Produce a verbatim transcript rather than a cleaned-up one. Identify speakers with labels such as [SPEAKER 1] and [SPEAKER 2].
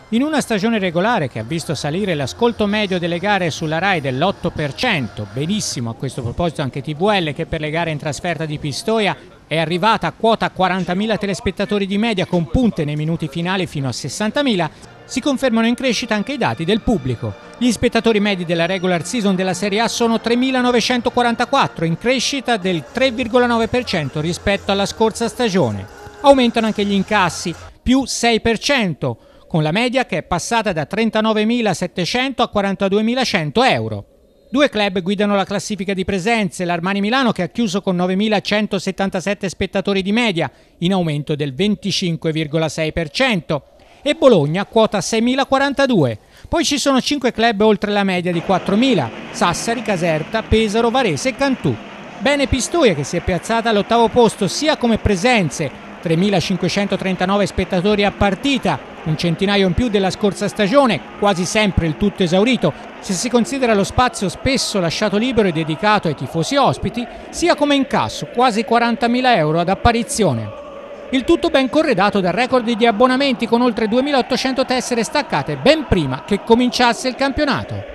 [SPEAKER 1] In una stagione regolare che ha visto salire l'ascolto medio delle gare sulla Rai dell'otto per cento, benissimo a questo proposito anche T V L, che per le gare in trasferta di Pistoia è arrivata a quota quarantamila telespettatori di media con punte nei minuti finali fino a sessantamila, si confermano in crescita anche i dati del pubblico. Gli spettatori medi della regular season della Serie A sono tremilanovecentoquarantaquattro, in crescita del tre virgola nove per cento rispetto alla scorsa stagione. Aumentano anche gli incassi, più sei per cento, con la media che è passata da trentanovemilasettecento a quarantaduemilacento euro. Due club guidano la classifica di presenze, l'Armani Milano che ha chiuso con novemilacentosettantasette spettatori di media, in aumento del venticinque virgola sei per cento, e Bologna quota seimilaquarantadue. Poi ci sono cinque club oltre la media di quattromila: Sassari, Caserta, Pesaro, Varese e Cantù. Bene Pistoia, che si è piazzata all'ottavo posto sia come presenze, tremilacinquecentotrentanove spettatori a partita, un centinaio in più della scorsa stagione, quasi sempre il tutto esaurito se si considera lo spazio spesso lasciato libero e dedicato ai tifosi ospiti, sia come incasso, quasi quarantamila euro ad apparizione. Il tutto ben corredato da record di abbonamenti con oltre duemilaottocento tessere staccate ben prima che cominciasse il campionato.